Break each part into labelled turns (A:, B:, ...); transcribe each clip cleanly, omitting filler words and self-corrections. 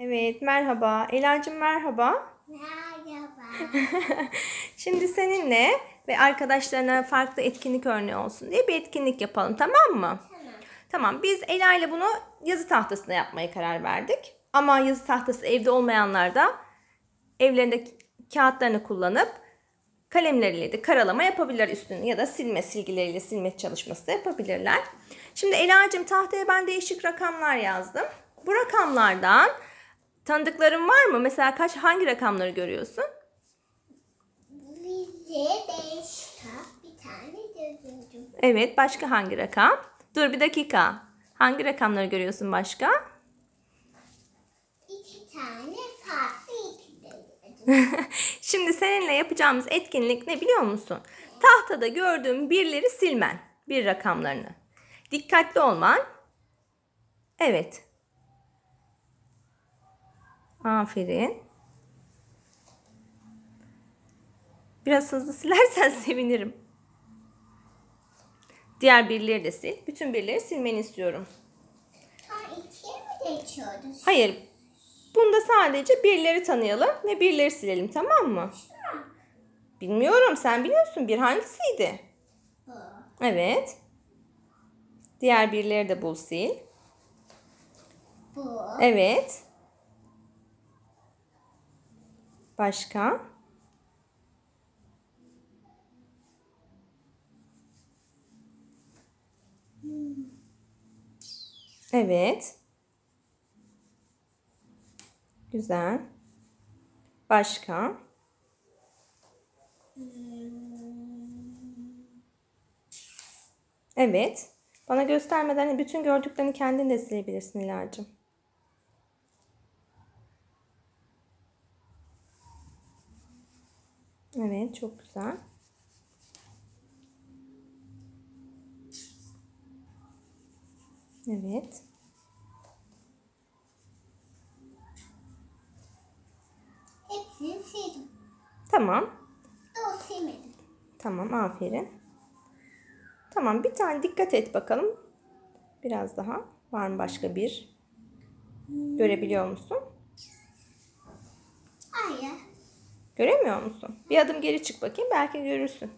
A: Evet, merhaba. Ela'cığım merhaba.
B: Merhaba.
A: Şimdi seninle ve arkadaşlarına farklı etkinlik örneği olsun diye bir etkinlik yapalım, tamam mı?
B: Tamam.
A: Tamam, biz Ela ile bunu yazı tahtasında yapmaya karar verdik. Ama yazı tahtası evde olmayanlar da evlerinde kağıtlarını kullanıp kalemleriyle de karalama yapabilirler üstünü ya da silgileriyle silme çalışması da yapabilirler. Şimdi Ela'cığım tahtaya ben değişik rakamlar yazdım. Bu rakamlardan tanıdıkların var mı? Mesela hangi rakamları görüyorsun?
B: Bize 5 kap bir tane görüyorum.
A: Evet, başka hangi rakam? Dur bir dakika. Hangi rakamları görüyorsun başka?
B: 2 tane farklı görüyorum.
A: Şimdi seninle yapacağımız etkinlik ne biliyor musun? Tahtada gördüğün birleri silmen. Bir rakamlarını. Dikkatli olman. Evet. Aferin. Biraz hızlı silersen sevinirim. Diğer birleri de sil. Bütün birleri silmeni istiyorum.
B: Sonra 2'ye mi geçiyoruz?
A: Hayır. Bunda sadece birleri tanıyalım ve birleri silelim, tamam mı? Bilmiyorum. Sen biliyorsun. Bir hangisiydi?
B: Bu.
A: Evet. Diğer birleri de bul, sil.
B: Bu.
A: Evet. Başka? Evet. Güzel. Başka? Evet. Bana göstermeden bütün gördüklerini kendin de silebilirsin İlacığım. Evet, çok güzel. Evet.
B: Hepsini sildim.
A: Tamam.
B: O silmedim.
A: Tamam, aferin. Tamam, bir tane dikkat et bakalım. Biraz daha. Var mı başka bir? Görebiliyor musun?
B: Hayır.
A: Göremiyor musun? Bir adım geri çık bakayım. Belki görürsün.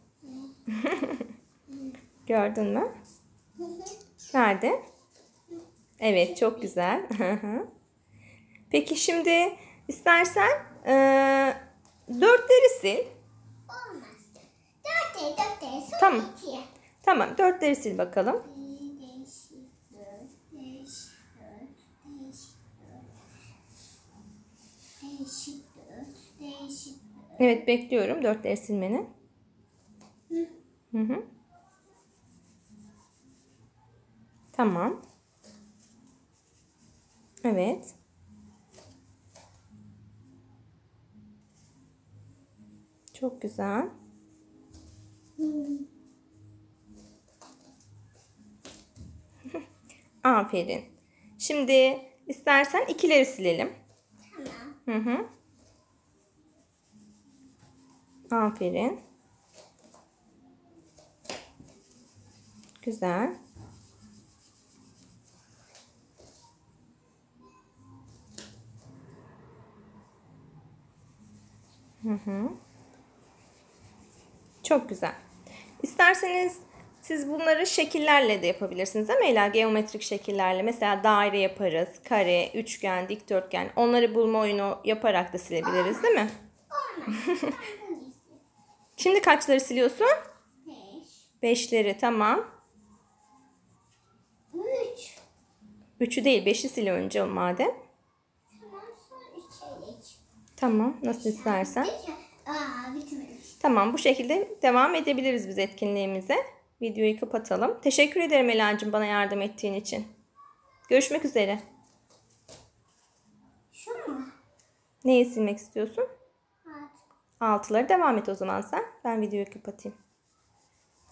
A: Gördün mü? Nerede? Evet, çok güzel. Peki şimdi istersen dörtleri sil.
B: Olmaz. 4'e sonra
A: Tamam.
B: 2'ye.
A: Tamam, dörtleri sil bakalım.
B: 5, 4.
A: Evet, bekliyorum dörtleri silmeni. Hı hı. Tamam. Evet. Çok güzel. Aferin. Şimdi istersen ikileri silelim.
B: Tamam.
A: Hı hı. Aferin. Güzel. Hı hı. Çok güzel. İsterseniz siz bunları şekillerle de yapabilirsiniz değil mi Ela? Geometrik şekillerle. Mesela daire yaparız, kare, üçgen, dikdörtgen. Onları bulma oyunu yaparak da silebiliriz değil mi?
B: Olmaz.
A: Şimdi kaçları siliyorsun?
B: 5.
A: Beşleri, tamam.
B: 3.
A: Üçü değil, beşi sil önce madem.
B: Tamam, sonra 3'e geç.
A: Tamam, nasıl istersen.
B: Bitmedi.
A: Tamam, bu şekilde devam edebiliriz biz etkinliğimize. Videoyu kapatalım. Teşekkür ederim Ela'cığım bana yardım ettiğin için. Görüşmek üzere.
B: Şu mu?
A: Neyi silmek istiyorsun?
B: Evet.
A: Altıları devam et o zaman sen. Ben videoyu kapatayım.